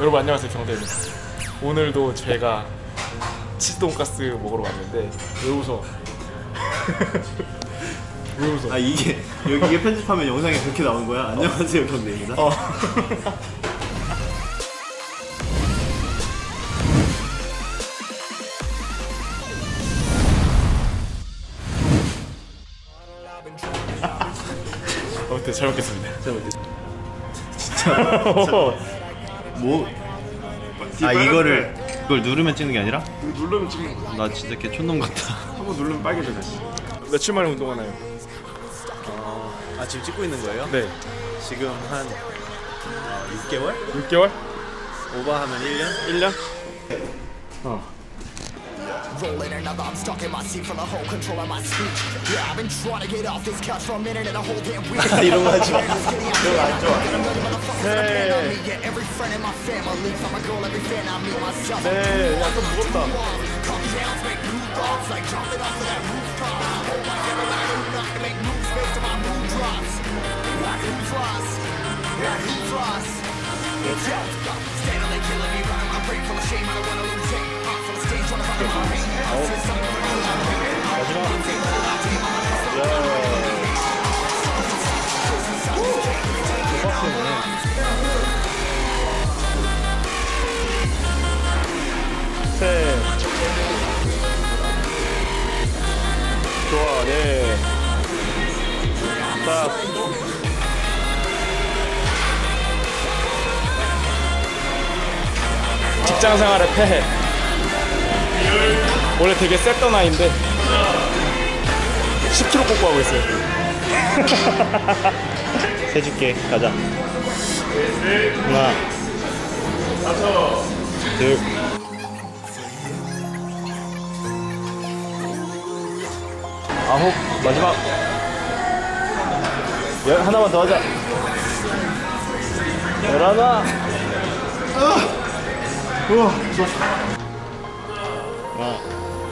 여러분 안녕하세요, 경대입니다. 오늘도 제가 치즈 돈가스 먹으러 왔는데 왜 웃어? 왜 웃어? 아 이게 편집하면 영상에 그렇게 나오는 거야? 안녕하세요, 경대입니다. 아무튼 잘 먹겠습니다. 잘 먹겠습니다. 진짜 뭐? 아 이걸 누르면 찍는 게 아니라? 누르면 찍는 거. 나 진짜 개 촌놈 같다. 한번 누르면 빨개져 다시. 며칠 만에 운동하나요? 아 지금 찍고 있는 거예요? 네. 지금 한 6개월? 6개월? 오버하면 1년? 1년? Rolling another, I'm stuck in my seat for the whole control of my speech. Yeah, I've been trying to get off this couch for a minute and a whole damn week. 이런 거 하지 마. 이런 거 안 좋아. Yeah, every friend in my family, from a girl, every fan I meet myself. 네, 야, 좀 무겁다. Come down, make new thoughts, like jumping off of that rooftop. Hold my camera back and enough to make moves based on my mood drops. Like who trust? Like who trust? It's yo, steadily killing me, running my brain full of shame. I don't wanna lose it. Full of stage, trying to find my pain. 셋. 좋아, 네. 딱. 직장 생활의 폐해. 원래 되게 셌던 아이인데 10kg 뽑고 하고 있어요. 세줄게. 가자. 하나, 둘. 아홉. 마지막. 열 하나만 더 하자. 11. 우와, 좋아. 하나,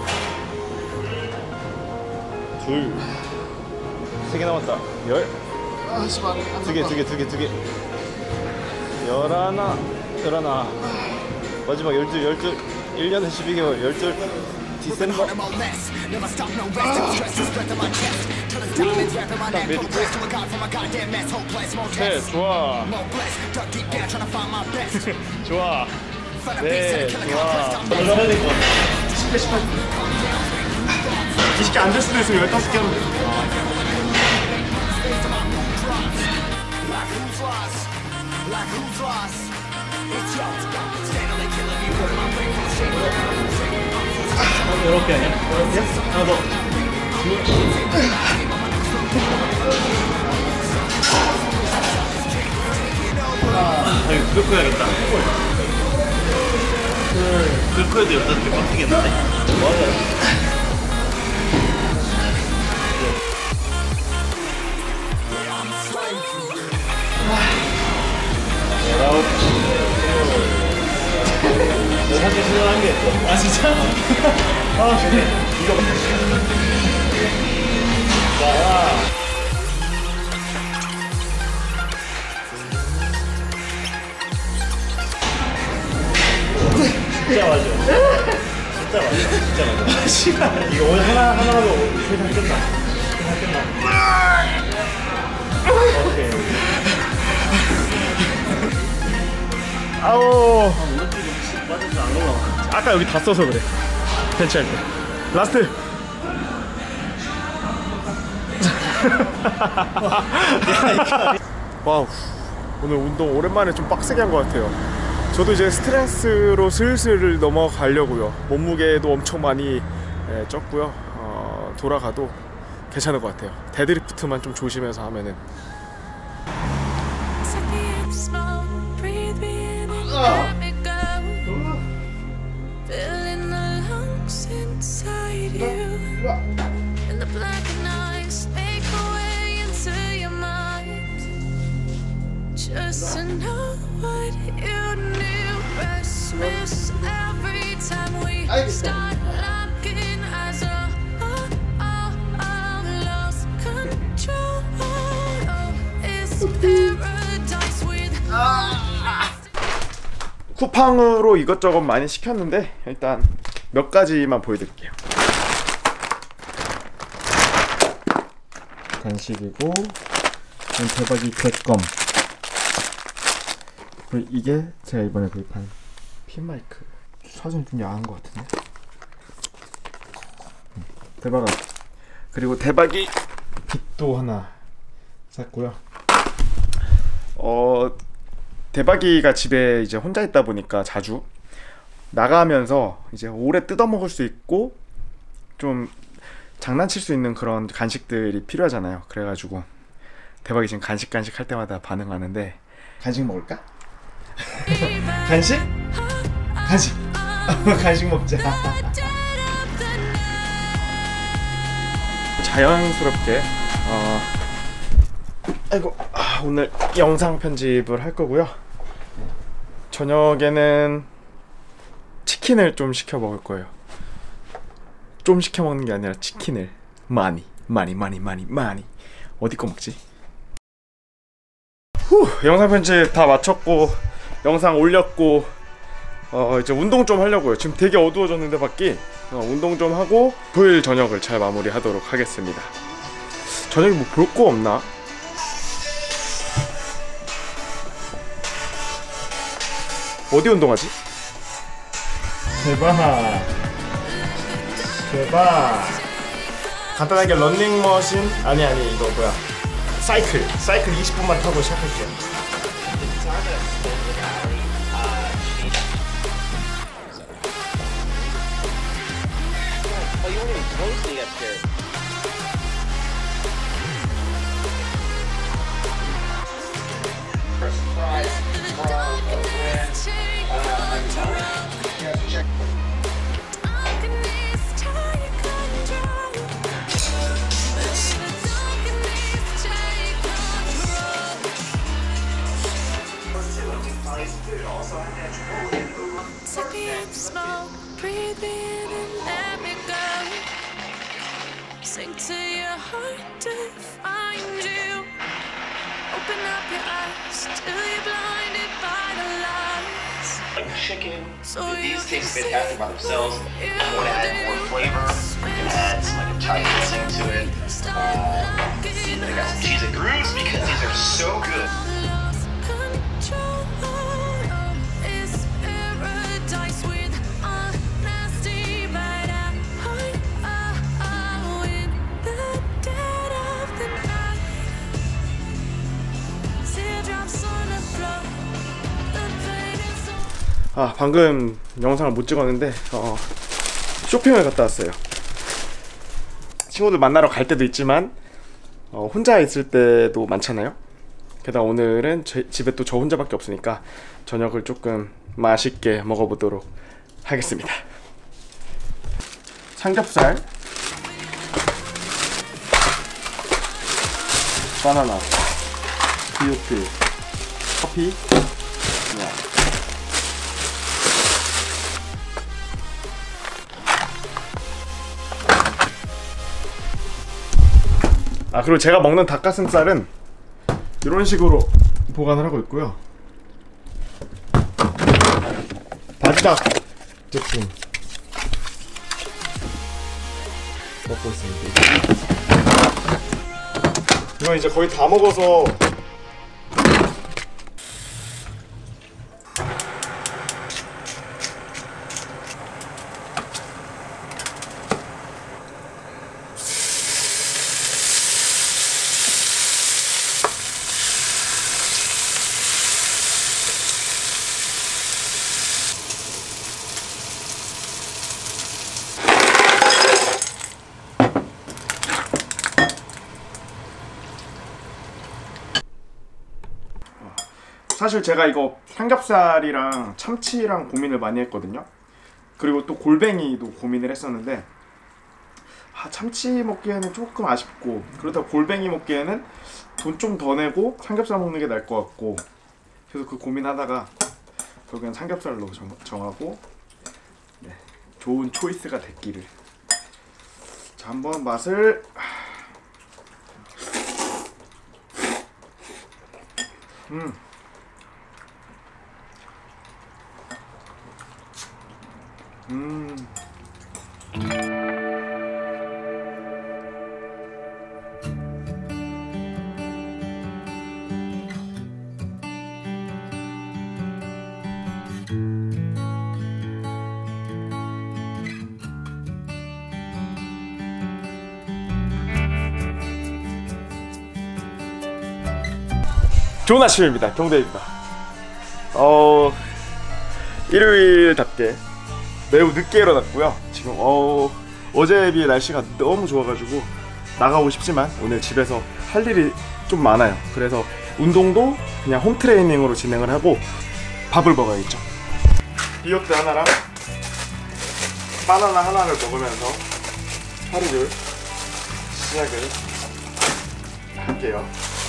둘, 3개 남았다. 10. 두 개. 11. 마지막 12. 1년에 12개월. 12. 디셈버. 네, 좋아. 좋아. 네, 좋아. 잘해야 될 것 같아. 10개, 18개. 20개 안 될 수도 있으면 15개 하면 돼. 이렇게 아니야? 하나 더. 아, 이거 그렇게 해야겠다. 그렇게 해도 6개 빡치겠는데? 맞아. 사실 생각한 게 있어. 아 진짜? 아 그래. 이거 자. 진짜 맞아. 진짜 맞아. 씨발. 이거 오늘 하나라도 세상 끝나. 오케이. 아우. 맞아서 안 올라와. 아까 여기 다 써서 그래. 벤치할 때. 라스트. 와우. 오늘 운동 오랜만에 좀 빡세게 한 것 같아요. 저도 이제 스트렝스로 슬슬 넘어가려고요. 몸무게도 엄청 많이 쪘고요. 돌아가도 괜찮을 것 같아요. 데드리프트만 좀 조심해서 하면은. Just to know what you knew. Restless every time we start looking as lost control. Oh, it's paradise with 쿠팡으로 이것저것 많이 시켰는데 일단 몇 가지만 보여드릴게요. 간식이고, 대박이 객검. 그리고 이게 제가 이번에 구입한 핀마이크. 사진이 좀 야한 것 같은데. 대박아. 그리고 대박이 빗도 하나 샀고요. 대박이가 집에 이제 혼자 있다 보니까 자주 나가면서 이제 오래 뜯어먹을 수 있고 좀 장난칠 수 있는 그런 간식들이 필요하잖아요. 그래가지고 대박이 지금 간식 할 때마다 반응하는데, 간식 먹을까? 간식? 간식! 간식 먹자. 자연스럽게 아이고, 오늘 영상 편집을 할 거고요. 저녁에는 치킨을 좀 시켜 먹을 거예요. 좀 시켜 먹는 게 아니라 치킨을 많이 어디 거 먹지? 영상 편집 다 마쳤고 영상 올렸고 이제 운동 좀 하려고요. 지금 되게 어두워졌는데 밖이 운동 좀 하고 토요일 저녁을 잘 마무리하도록 하겠습니다. 저녁에 뭐 볼 거 없나? 어디 운동하지? 대박. 간단하게 런닝머신 아니 이거 뭐야, 사이클 20분만 타고 시작할게요. Sing to your heart to find you. Open up your eyes till you're blinded by the lies. Like chicken, So these taste fantastic by themselves. If you want to add more flavor, you can add some like Italian thing to it. I got some cheese and grooves because these are so good. 방금 영상을 못 찍었는데 쇼핑을 갔다 왔어요. 친구들 만나러 갈 때도 있지만 혼자 있을 때도 많잖아요. 게다가 오늘은 집에 또 저 혼자밖에 없으니까 저녁을 조금 맛있게 먹어보도록 하겠습니다. 삼겹살, 바나나, 디오트, 커피. 그리고 제가 먹는 닭가슴살은 이런 식으로 보관을 하고 있고요. 바지락 제품 먹고 있습니다. 이건 이제 거의 다 먹어서 사실 제가 이거 삼겹살이랑 참치랑 고민을 많이 했거든요. 그리고 또 골뱅이도 고민을 했었는데 참치 먹기에는 조금 아쉽고, 그렇다고 골뱅이 먹기에는 돈 좀 더 내고 삼겹살 먹는 게 나을 것 같고, 그래서 그 고민하다가 결국엔 삼겹살로 정하고 좋은 초이스가 됐기를. 자, 한번 맛을. 좋은 아침입니다. 경대입니다. 일요일답게 매우 늦게 일어났고요. 지금 어제에 비해 날씨가 너무 좋아가지고 나가고 싶지만 오늘 집에서 할 일이 좀 많아요. 그래서 운동도 그냥 홈트레이닝으로 진행을 하고 밥을 먹어야겠죠. 비오트 하나랑 바나나 하나를 먹으면서 하루를 시작을 할게요.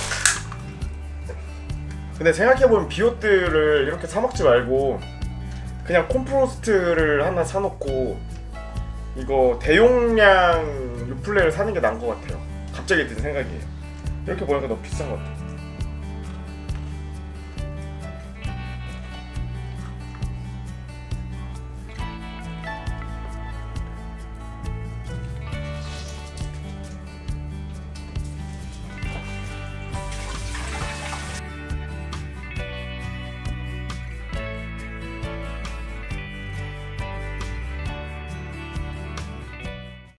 근데 생각해보면 비오트를 이렇게 사 먹지 말고 그냥 콤프로스트를 하나 사놓고 이거 대용량 유플레를 사는 게 나은 것 같아요. 갑자기 든 생각이에요. 이렇게 보니까 너무 비싼 것 같아요.